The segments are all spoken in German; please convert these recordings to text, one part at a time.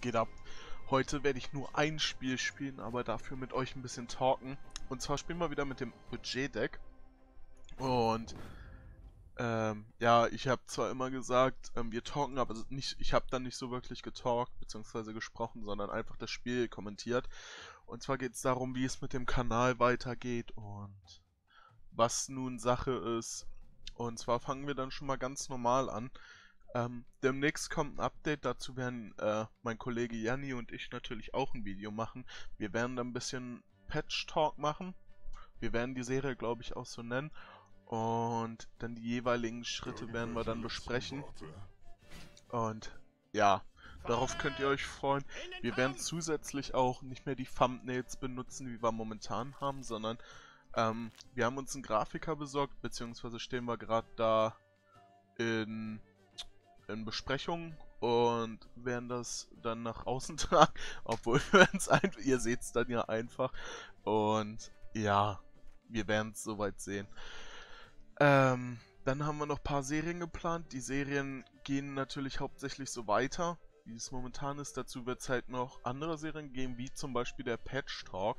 geht ab? Heute werde ich nur ein Spiel spielen, aber dafür mit euch ein bisschen talken. Und zwar spielen wir wieder mit dem Budget-Deck. Und ja, ich habe zwar immer gesagt, wir talken, aber nicht, ich habe dann nicht so wirklich getalkt bzw. gesprochen, sondern einfach das Spiel kommentiert. Und zwar geht es darum, wie es mit dem Kanal weitergeht und was nun Sache ist. Und zwar fangen wir dann schon mal ganz normal an. Demnächst kommt ein Update, dazu werden mein Kollege Janni und ich natürlich auch ein Video machen. Wir werden dann ein bisschen Patch-Talk machen. Wir werden die Serie, glaube ich, auch so nennen. Und dann die jeweiligen Schritte werden wir dann besprechen. Und ja, darauf könnt ihr euch freuen. Wir werden zusätzlich auch nicht mehr die Thumbnails benutzen, wie wir momentan haben, sondern wir haben uns einen Grafiker besorgt, beziehungsweise stehen wir gerade da in Besprechung und werden das dann nach außen tragen, obwohl wir uns einfach, ihr seht es dann ja einfach. Und ja, wir werden es soweit sehen. Dann haben wir noch ein paar Serien geplant. Die Serien gehen natürlich hauptsächlich so weiter, wie es momentan ist. Dazu wird es halt noch andere Serien geben, wie zum Beispiel der Patch Talk.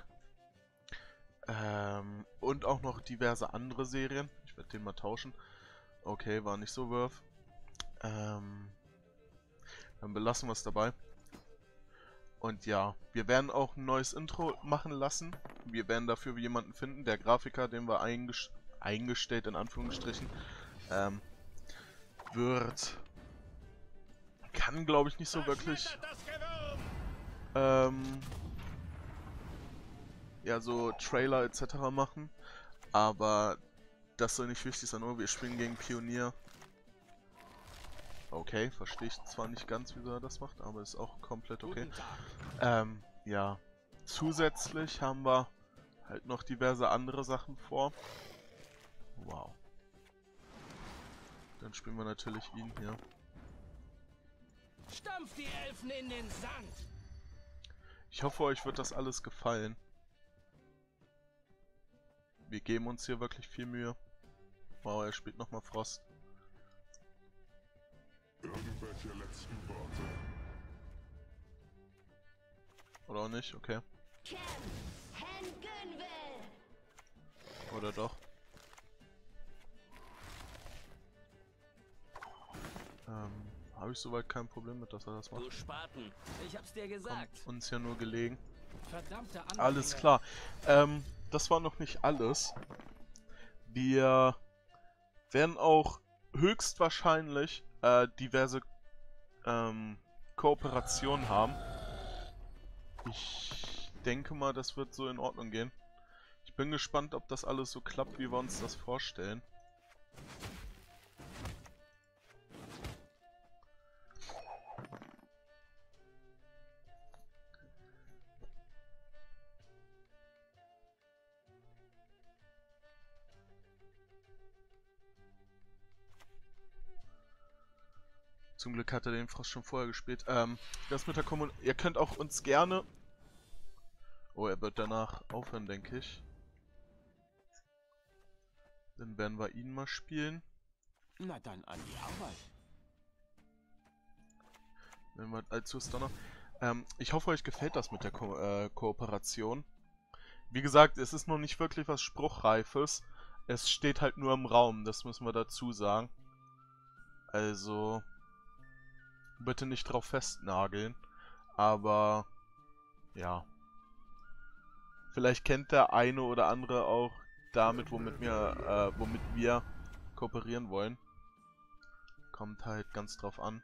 Und auch noch diverse andere Serien. Ich werde den mal tauschen. Okay, war nicht so worth. Dann belassen wir es dabei. Und ja, wir werden auch ein neues Intro machen lassen. Wir werden dafür jemanden finden. Der Grafiker, den wir eingestellt in Anführungsstrichen, kann, glaube ich, nicht so wirklich ja, so Trailer etc. machen. Aber das soll nicht wichtig sein. Oh, wir spielen gegen Pionier. Okay, verstehe ich zwar nicht ganz, wieso er das macht, aber ist auch komplett okay. Ja. Zusätzlich haben wir halt noch diverse andere Sachen vor. Wow. Dann spielen wir natürlich ihn hier. Stampf die Elfen in den Sand! Ich hoffe, euch wird das alles gefallen. Wir geben uns hier wirklich viel Mühe. Wow, er spielt nochmal Frost. Irgendwelche letzten Worte? Oder auch nicht, okay. Oder doch. Habe ich soweit kein Problem mit, dass er das macht. Du Spaten, ich hab's dir gesagt. Kommt uns ja nur gelegen. Verdammte Anfänger. Alles klar. Das war noch nicht alles. Wir werden auch höchstwahrscheinlich diverse Kooperationen haben. Ich denke mal, das wird so in Ordnung gehen. Ich bin gespannt, ob das alles so klappt, wie wir uns das vorstellen. Zum Glück hat er den Frost schon vorher gespielt. Das mit der ihr könnt auch uns gerne... Oh, er wird danach aufhören, denke ich. Dann werden wir ihn mal spielen. Na dann an die Arbeit. Wenn wir allzu Stunner. Ich hoffe, euch gefällt das mit der Kooperation. Wie gesagt, es ist noch nicht wirklich was Spruchreifes. Es steht halt nur im Raum, das müssen wir dazu sagen. Also... bitte nicht drauf festnageln, aber ja. Vielleicht kennt der eine oder andere auch damit, womit wir kooperieren wollen. Kommt halt ganz drauf an.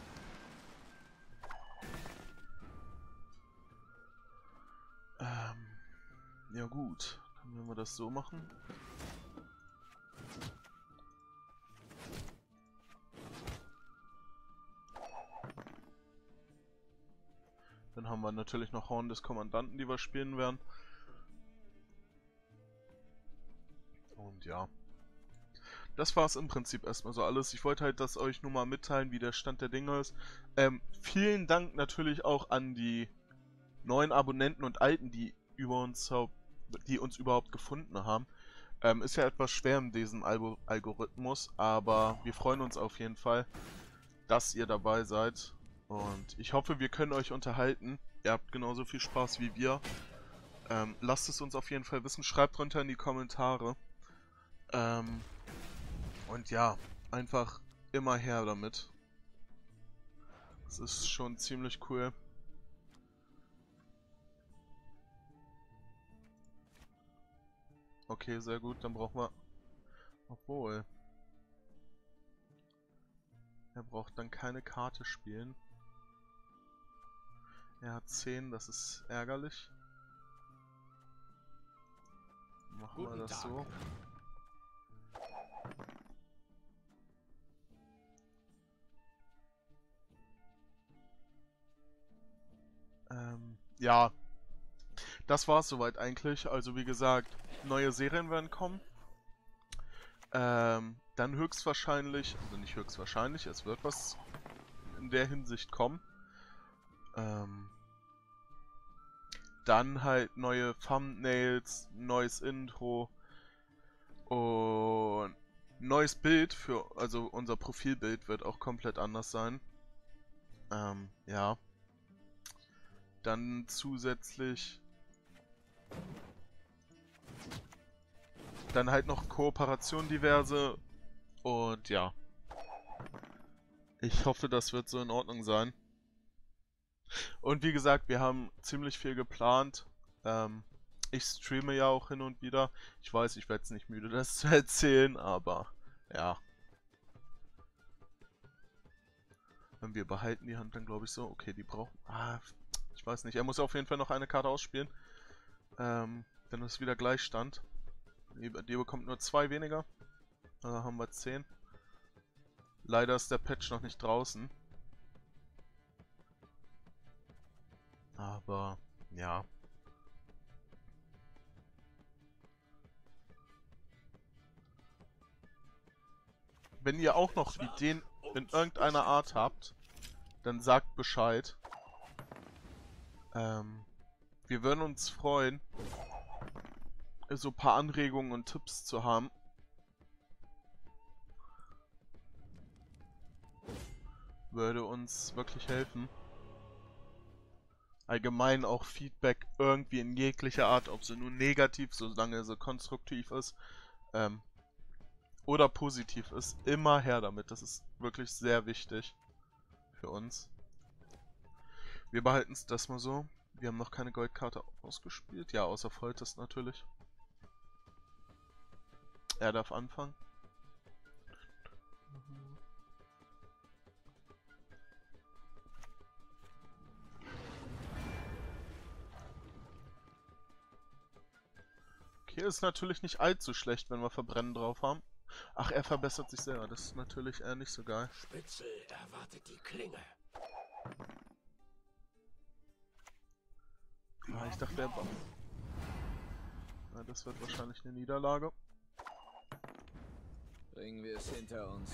Ja gut, dann werden wir das so machen. Dann haben wir natürlich noch Horn des Kommandanten, die wir spielen werden. Und ja. Das war es im Prinzip erstmal so alles. Ich wollte halt das euch nur mal mitteilen, wie der Stand der Dinge ist. Vielen Dank natürlich auch an die neuen Abonnenten und Alten, die uns überhaupt gefunden haben. Ist ja etwas schwer in diesem Algorithmus, aber wir freuen uns auf jeden Fall, dass ihr dabei seid. Und ich hoffe, wir können euch unterhalten. Ihr habt genauso viel Spaß wie wir. Lasst es uns auf jeden Fall wissen. Schreibt runter in die Kommentare. Und ja, einfach immer her damit. Das ist schon ziemlich cool. Okay, sehr gut. Dann brauchen wir... Obwohl... Er braucht dann keine Karte spielen. Er hat 10, das ist ärgerlich. Machen wir das so. Ja, das war's soweit eigentlich. Also wie gesagt, neue Serien werden kommen. Dann höchstwahrscheinlich, also nicht höchstwahrscheinlich, es wird was in der Hinsicht kommen. Dann halt neue Thumbnails, neues Intro und neues Bild für, also unser Profilbild wird auch komplett anders sein. Ja. Dann zusätzlich dann halt noch Kooperation diverse und ja. Ich hoffe, das wird so in Ordnung sein. Und wie gesagt, wir haben ziemlich viel geplant. Ich streame ja auch hin und wieder. Ich weiß, ich werde es nicht müde, das zu erzählen, aber ja. Wenn wir behalten die Hand, dann glaube ich so. Okay, die brauchen... ich weiß nicht. Er muss auf jeden Fall noch eine Karte ausspielen. Dann ist wieder Gleichstand. Die bekommt nur 2 weniger. Also haben wir 10. Leider ist der Patch noch nicht draußen. Aber, ja. Wenn ihr auch noch Ideen in irgendeiner Art habt, dann sagt Bescheid. Wir würden uns freuen, so ein paar Anregungen und Tipps zu haben. Würde uns wirklich helfen. Allgemein auch Feedback irgendwie in jeglicher Art, ob sie nur negativ, solange sie konstruktiv ist, oder positiv ist, immer her damit. Das ist wirklich sehr wichtig für uns. Wir behalten es das mal so. Wir haben noch keine Goldkarte ausgespielt. Ja, außer Foltest natürlich. Er darf anfangen. Okay, ist natürlich nicht allzu schlecht, wenn wir Verbrennen drauf haben. Ach, er verbessert sich selber. Das ist natürlich eher nicht so geil. Spitzel erwartet die Klinge. Ich dachte, der Buff. Ja, das wird wahrscheinlich eine Niederlage. Bringen wir es hinter uns.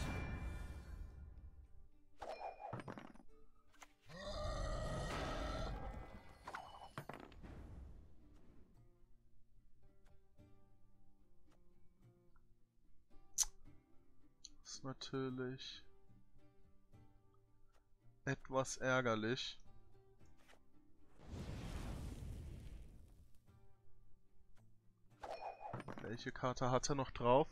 Das ist natürlich etwas ärgerlich. Welche Karte hat er noch drauf?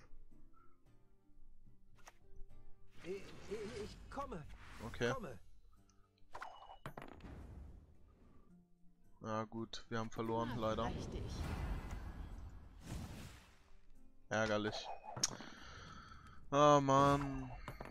Ich komme. Okay. Komme. Na gut, wir haben verloren, Ja, leider. richtig. Ärgerlich. Ah, Mann.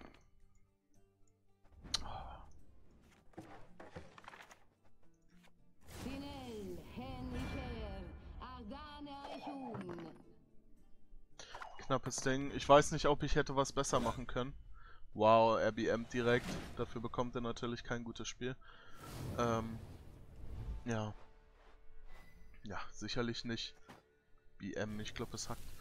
Finel, Hennicher, Ardane Eichhun. Knappes Ding. Ich weiß nicht, ob ich hätte was besser machen können. Wow, er BMt direkt. Dafür bekommt er natürlich kein gutes Spiel. Ja. Ja, sicherlich nicht. BM, ich glaube, es hackt.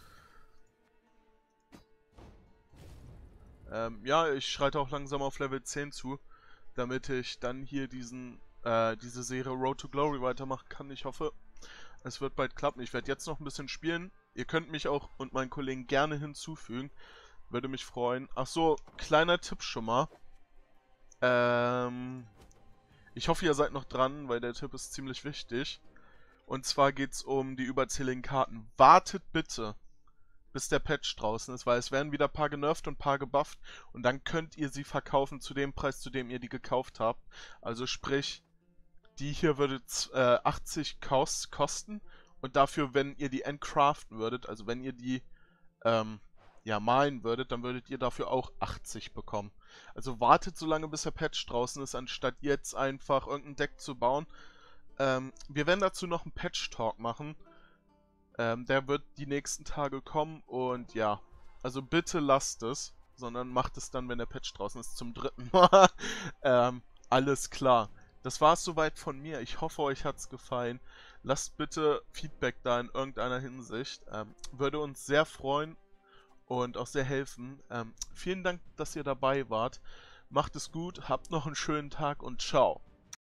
Ja, ich schreite auch langsam auf Level 10 zu, damit ich dann hier diese Serie Road to Glory weitermachen kann. Ich hoffe, es wird bald klappen. Ich werde jetzt noch ein bisschen spielen. Ihr könnt mich auch und meinen Kollegen gerne hinzufügen. Würde mich freuen. Ach so, kleiner Tipp schon mal. Ich hoffe, ihr seid noch dran, weil der Tipp ist ziemlich wichtig. Und zwar geht es um die überzähligen Karten. Wartet bitte, bis der Patch draußen ist, weil es werden wieder ein paar genervt und ein paar gebufft. Und dann könnt ihr sie verkaufen zu dem Preis, zu dem ihr die gekauft habt. Also sprich, die hier würde 80 kosten. Und dafür, wenn ihr die entcraften würdet, also wenn ihr die ja, malen würdet, dann würdet ihr dafür auch 80 bekommen. Also wartet so lange, bis der Patch draußen ist, anstatt jetzt einfach irgendein Deck zu bauen. Wir werden dazu noch einen Patch-Talk machen. Der wird die nächsten Tage kommen und ja, also bitte lasst es, sondern macht es dann, wenn der Patch draußen ist, zum 3. Mal. Alles klar. Das war es soweit von mir. Ich hoffe, euch hat es gefallen. Lasst bitte Feedback da in irgendeiner Hinsicht. Würde uns sehr freuen und auch sehr helfen. Vielen Dank, dass ihr dabei wart. Macht es gut, habt noch einen schönen Tag und ciao.